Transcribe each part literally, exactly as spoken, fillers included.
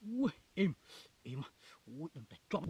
Ui, im, im, ui, đừng tại trộm.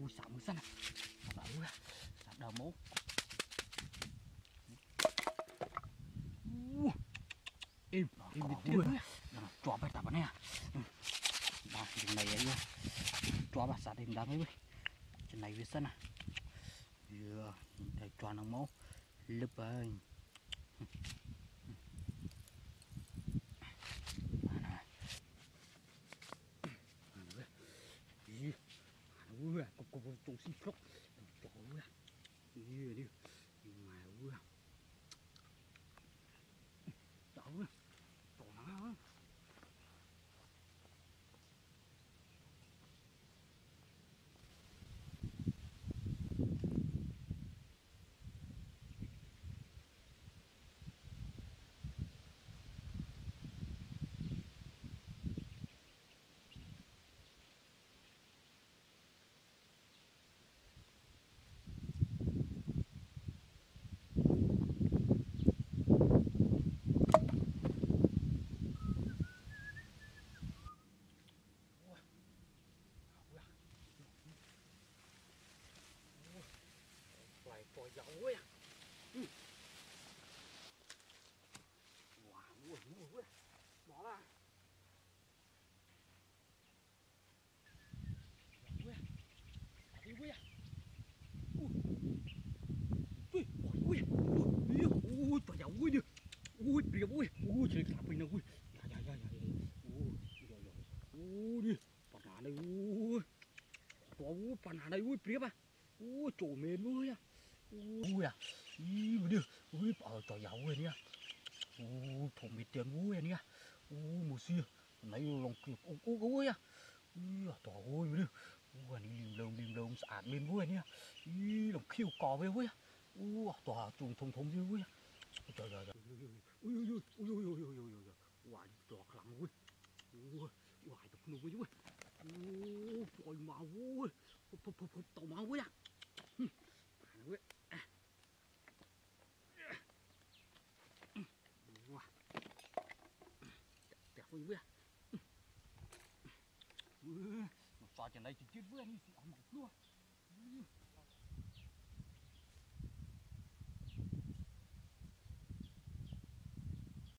ui sao mới sana sao ui sao đau máu im im đi tiếp cho bài tập này đó chừng này ấy cho bà sát im đam ấy chừng này với sana vừa để cho nó máu lấp ơi ui cục cục trùng xí phốc trời ơi đi đi ngoài ui trời ơi trời ơi lại coi dấu ấy à wow ui ui bỏ ra ui ui ui ui ui ui ui trời dấu ui đi ui bìa ui ui trời thả bình nào ui dạ dạ dạ dạ ui rồi rồi ui đi bạn nào đây ui to ui bạn nào đây ui bìa ba ui chỗ mền ui à ui à ui đi ui ở trời dấu ui nha ui thùng mệt tiền ui nha ui mùa xưa lấy lòng kịp ui ui ui à ui trời ơi đi ui anh lim lông lim lông sạch bên ui nha ui lòng khiêu cò với ui ui trời trùng thùng thùng như ui trời trời trời ui ui ui ui ui ui ui ui ui hoài trọt lắm ui ui hoài tập nuôi ui ui trời mà ui phụt phụt phụt phụt tàu mà ui à ui wow đẹp ui ui ui nó xoa trên đây chỉ chết với anh thì ăn một luôn